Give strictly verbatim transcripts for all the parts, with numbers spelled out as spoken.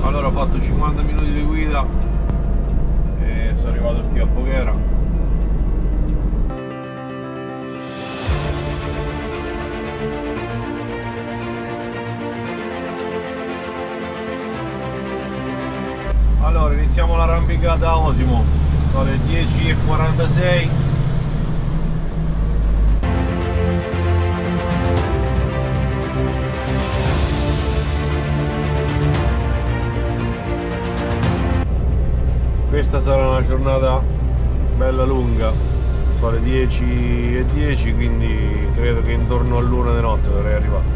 Allora ho fatto cinquanta minuti di guida e sono arrivato qui a Voghera. Allora iniziamo l'arrampicata a Osimo, sono le dieci e quarantasei. Questa sarà una giornata bella lunga, sono le dieci e dieci, quindi credo che intorno all'una di notte dovrei arrivare.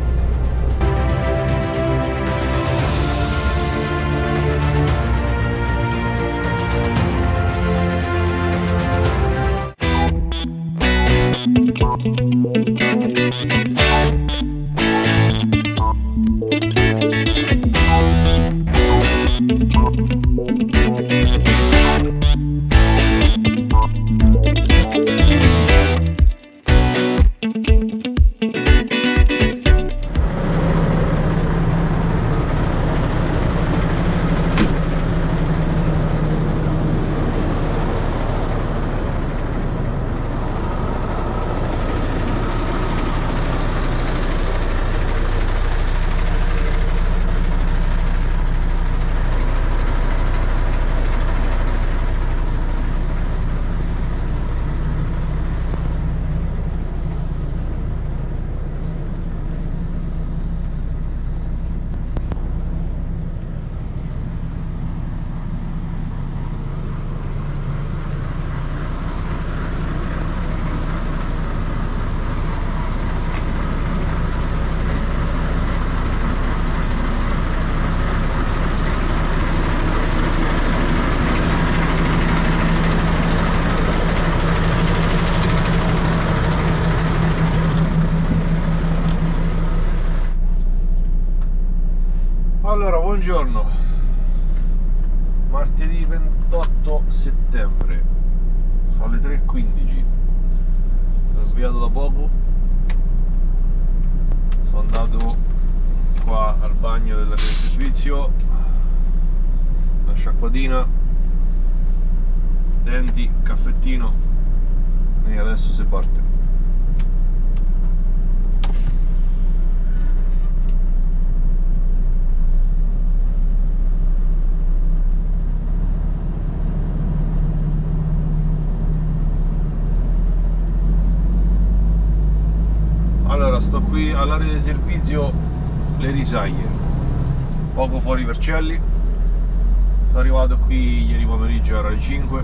Allora, buongiorno, martedì ventotto settembre, sono le tre e quindici, sono svegliato da poco, sono andato qua al bagno del servizio, una sciacquatina, denti, caffettino e adesso si parte. Allora, sto qui all'area di servizio Le Risaglie, poco fuori Vercelli. Sono arrivato qui ieri pomeriggio, era alle cinque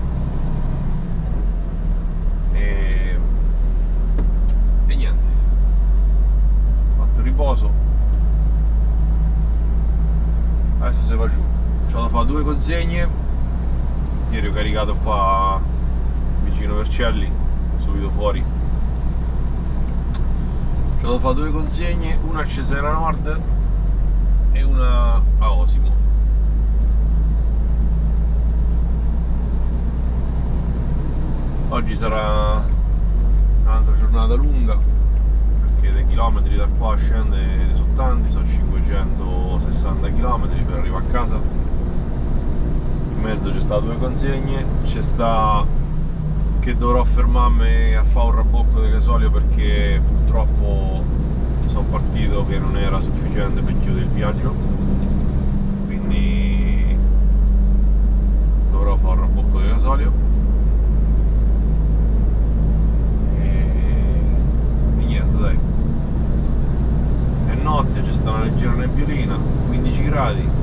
e, e niente, ho fatto riposo, adesso si va giù. C'ho da fare due consegne, ieri ho caricato qua vicino Vercelli, subito fuori. C'ho da fare due consegne, una a Cesena Nord e una a Osimo. Oggi sarà un'altra giornata lunga perché dei chilometri da qua a scendere sono tanti, sono cinquecentosessanta chilometri per arrivare a casa. In mezzo c'è sta due consegne, c'è sta che dovrò fermarmi a fare un rabocco di gasolio perché purtroppo sono partito che non era sufficiente per chiudere il viaggio, quindi dovrò fare un rabocco di gasolio e, e niente, dai, è notte, c'è sta una leggera nebbiolina, quindici gradi.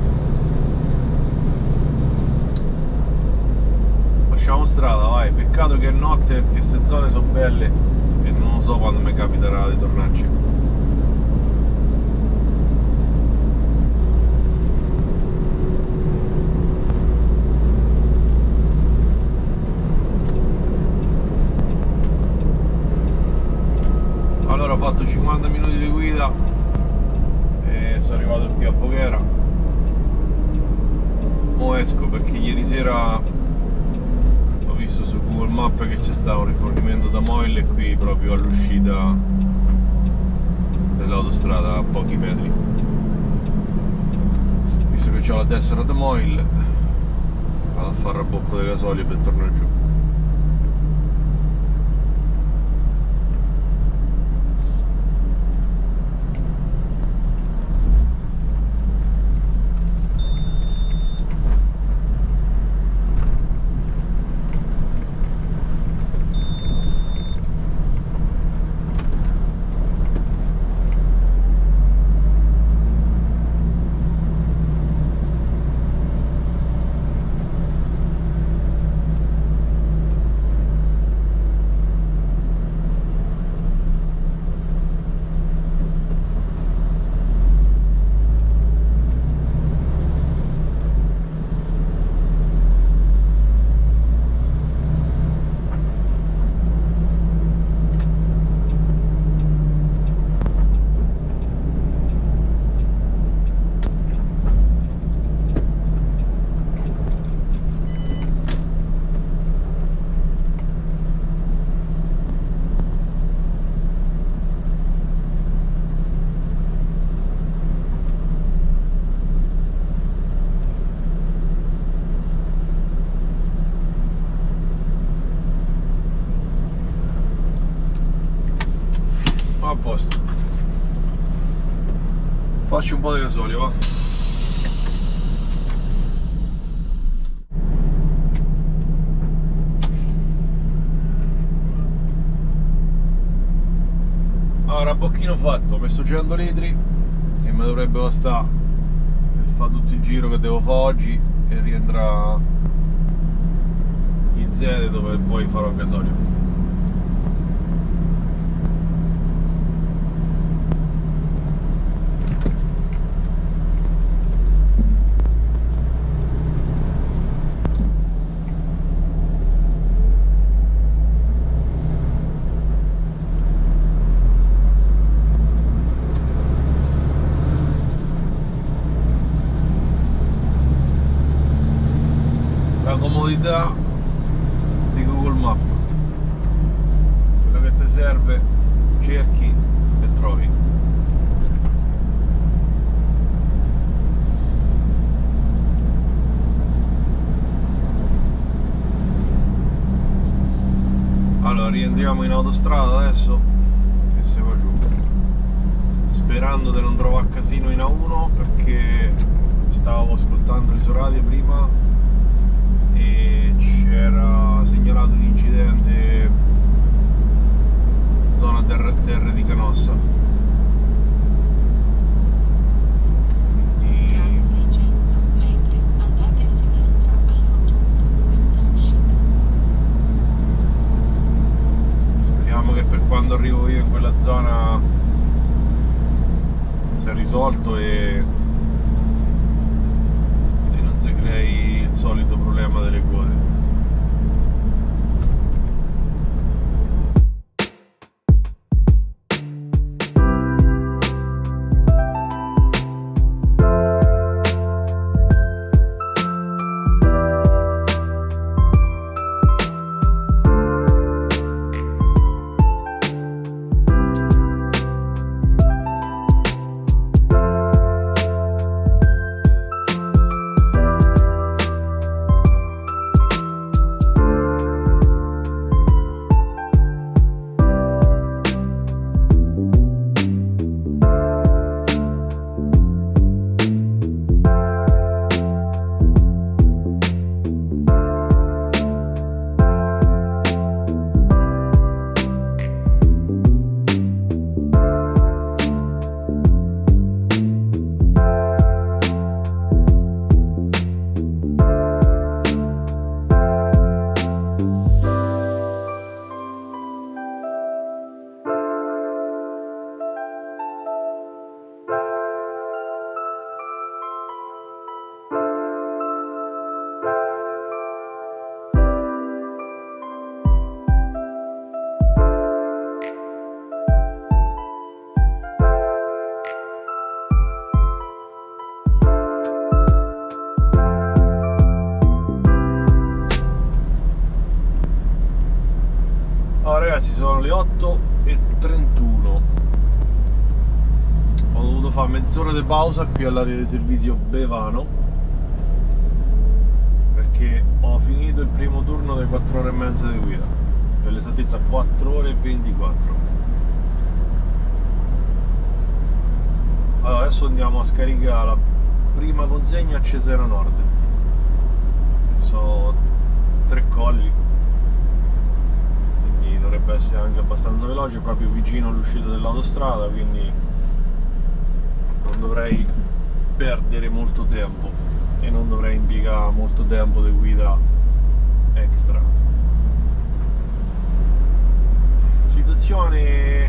Facciamo strada, vai, peccato che è notte perché queste zone sono belle e non so quando mi capiterà di tornarci. Allora ho fatto cinquanta minuti di guida e sono arrivato qui a Voghera. Mo esco perché ieri sera ho visto su Google Maps che c'è stato un rifornimento da Moille qui proprio all'uscita dell'autostrada a pochi metri. visto che ho la tessera da Moil, vado a fare il bocco di gasolio per tornare giù. A posto, faccio un po' di gasolio, va. Allora, bocchino fatto, ho messo cento litri che mi dovrebbe bastare per fare tutto il giro che devo fare oggi e rientrare in sede dove poi farò il gasolio. La comodità di Google Maps, quello che ti serve cerchi e trovi. Allora rientriamo in autostrada adesso e siamo giù, sperando di non trovare casino in A uno perché stavo ascoltando il suo radio prima e c'era segnalato un incidente zona terra a terra di Canossa. Quindi seicento metri, andate a sinistra al rottondo, quinta uscita. speriamo che per quando arrivo io in quella zona sia risolto e, e non si crei il solito problema delle code. Ragazzi, sono le otto e trentuno, ho dovuto fare mezz'ora di pausa qui all'area di servizio Bevano, perché ho finito il primo turno delle quattro ore e mezza di guida, per l'esattezza quattro ore e ventiquattro. Allora adesso andiamo a scaricare la prima consegna a Cesena Nord, che sono tre colli, quindi dovrebbe essere anche abbastanza veloce, proprio vicino all'uscita dell'autostrada, quindi non dovrei perdere molto tempo e non dovrei impiegare molto tempo di guida extra. Situazione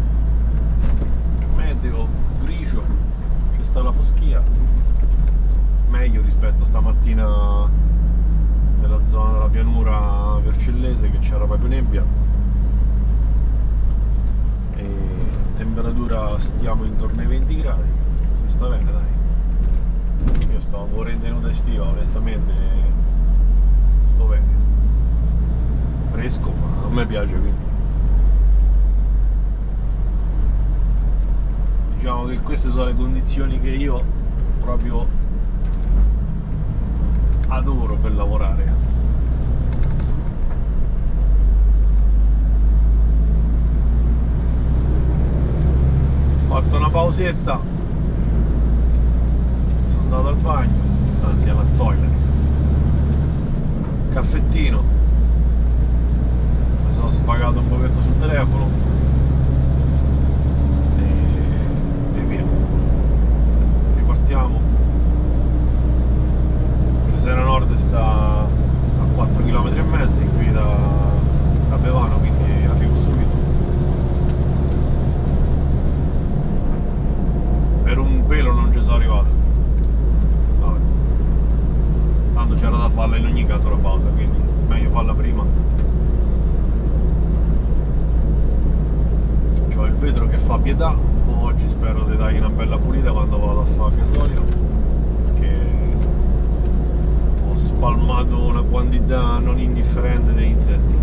meteo grigio, c'è sta la foschia, meglio rispetto a stamattina nella zona della pianura vercellese che c'era proprio nebbia. E temperatura stiamo intorno ai venti gradi, si sta bene dai. Io sto ancora in tenuta estiva, onestamente sto bene, fresco ma a me piace, quindi diciamo che queste sono le condizioni che io proprio adoro per lavorare. Ho fatto una pausetta, sono andato al bagno, anzi alla toilet, caffettino, mi sono sfagato un pochetto sul telefono e, e via. Ripartiamo. Cesena Nord sta a quattro chilometri e mezzo qui da, da Bevano, quindi arrivo subito. Per un pelo non ci sono arrivato, vabbè, tanto c'era da farla in ogni caso la pausa, quindi meglio farla prima. C'ho il vetro che fa pietà, oggi spero di dargli una bella pulita quando vado a fare gasolio, perché ho spalmato una quantità non indifferente di insetti.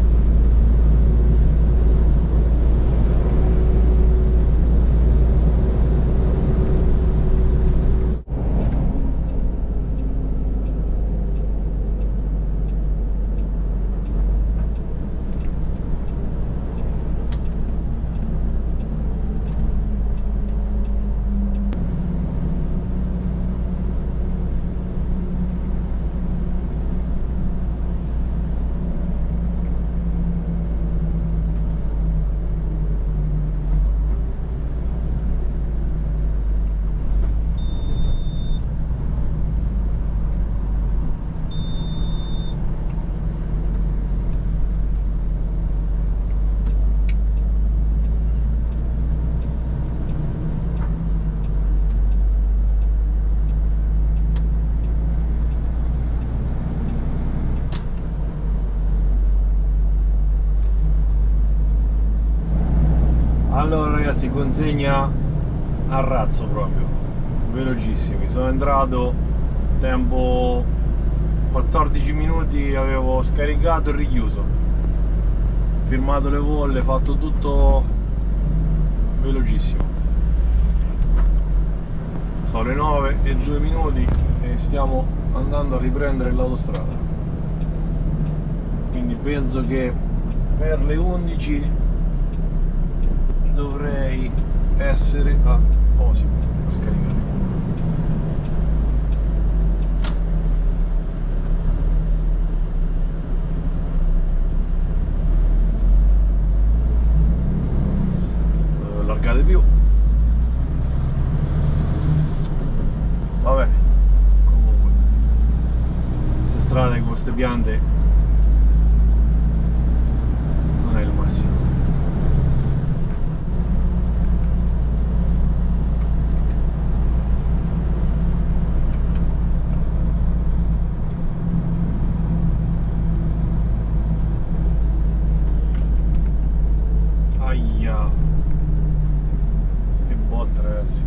Allora ragazzi, consegna a razzo proprio, velocissimi. Sono entrato, tempo quattordici minuti, avevo scaricato e richiuso, firmato le bolle, fatto tutto velocissimo. Sono le nove e due minuti e stiamo andando a riprendere l'autostrada, quindi penso che per le undici dovrei essere a Osimo a scaricare. Devo allargare più. Va bene, comunque queste strade con queste piante non è il massimo. Aia, che botta ragazzi.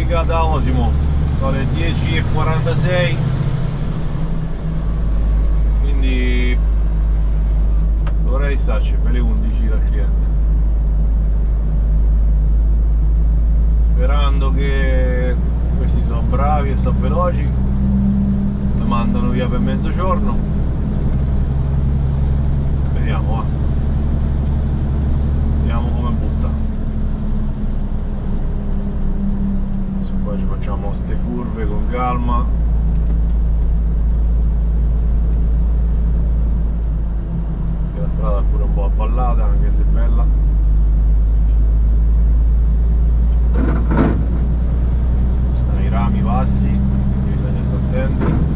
scaricata a Osimo, sono le dieci e quarantasei, quindi dovrei starci per le undici dal cliente, sperando che questi sono bravi e sono veloci, mi mandano via per mezzogiorno. Vediamo, va. Vediamo come butta. Adesso poi ci facciamo ste curve con calma. Che la strada è pure un po' avvallata, anche se è bella. Ci stanno i rami bassi, quindi bisogna stare attenti.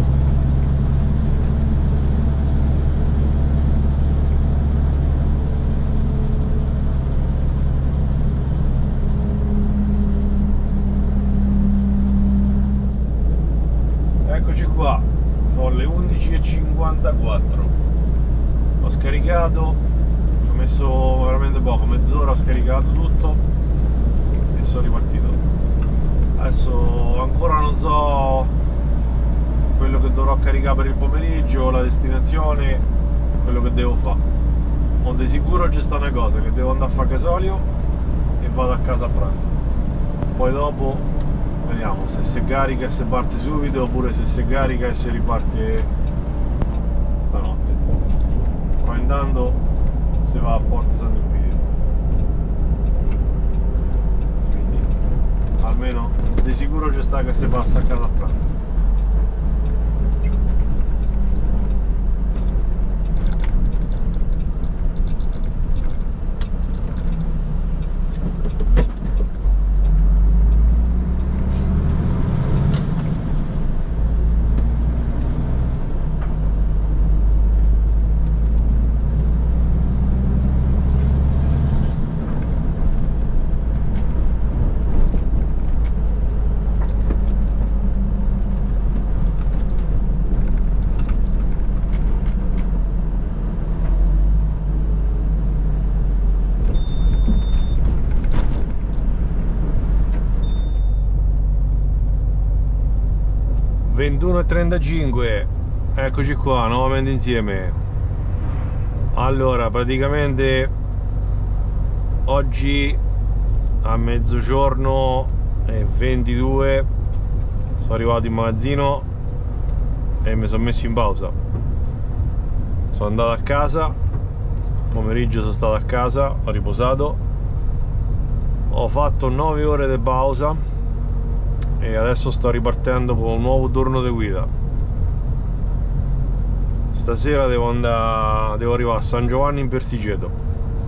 Eccoci qua, sono le undici e cinquantaquattro, ho scaricato, ci ho messo veramente poco, mezz'ora ho scaricato tutto e sono ripartito. Adesso ancora non so quello che dovrò caricare per il pomeriggio, la destinazione, quello che devo fare. Ho di sicuro c'è sta una cosa, che devo andare a fare gasolio e vado a casa a pranzo. Poi dopo vediamo se si carica e se parte subito, oppure se si carica e si riparte stanotte. Poi intanto si va a Porto San Elpidio, quindi almeno di sicuro c'è sta che si passa a casa a pranzo. ventuno e trentacinque, eccoci qua nuovamente insieme. Allora, praticamente oggi a mezzogiorno e ventidue sono arrivato in magazzino e mi sono messo in pausa. Sono andato a casa, pomeriggio sono stato a casa, ho riposato, ho fatto nove ore di pausa e adesso sto ripartendo con un nuovo turno di guida. Stasera devo andare, devo arrivare a San Giovanni in Persiceto.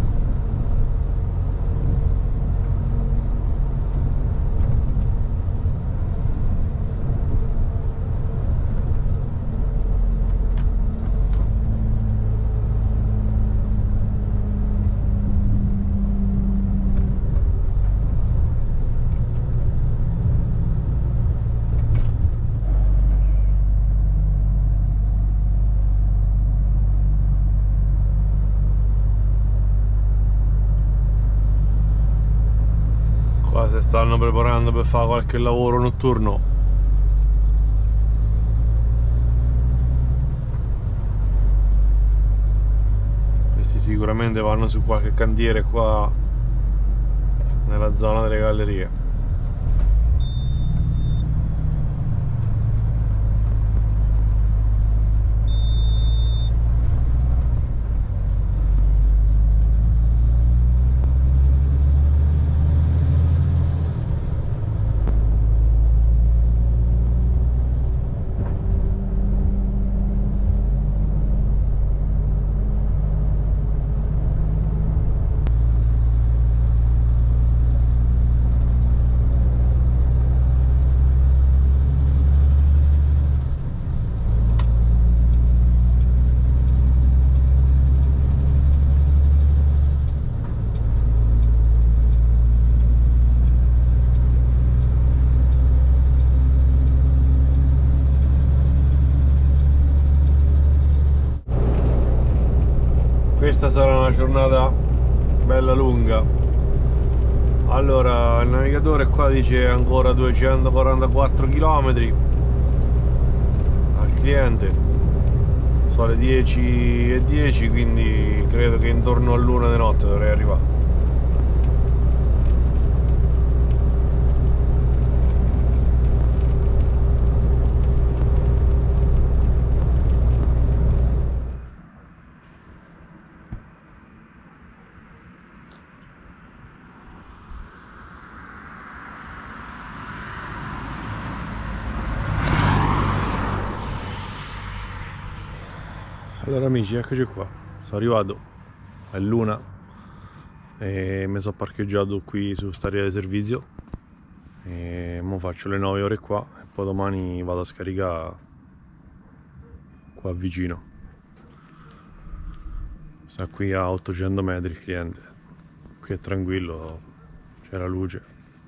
Si stanno preparando per fare qualche lavoro notturno. Questi sicuramente vanno su qualche cantiere qua nella zona delle gallerie. Questa sarà una giornata bella lunga. Allora, il navigatore qua dice ancora duecentoquarantaquattro chilometri al cliente. Sono le dieci e dieci, quindi credo che intorno all'una di notte dovrei arrivare. Allora amici, eccoci qua, sono arrivato, è l'una e mi sono parcheggiato qui su st'area di servizio e mo faccio le nove ore qua e poi domani vado a scaricare qua vicino. Sta qui a ottocento metri il cliente, qui è tranquillo, c'è la luce.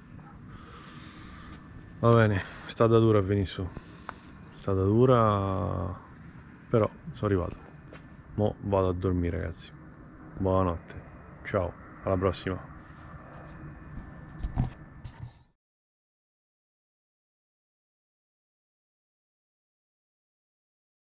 Va bene, è stata dura a venire su, è stata dura, però sono arrivato. Mo vado a dormire ragazzi, buonanotte, ciao, alla prossima.